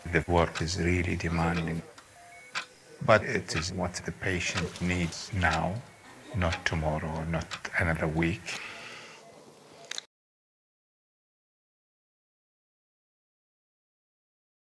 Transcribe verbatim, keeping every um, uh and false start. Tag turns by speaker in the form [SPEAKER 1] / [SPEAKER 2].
[SPEAKER 1] The work is really demanding, but it is what the patient needs now, not tomorrow, not another week.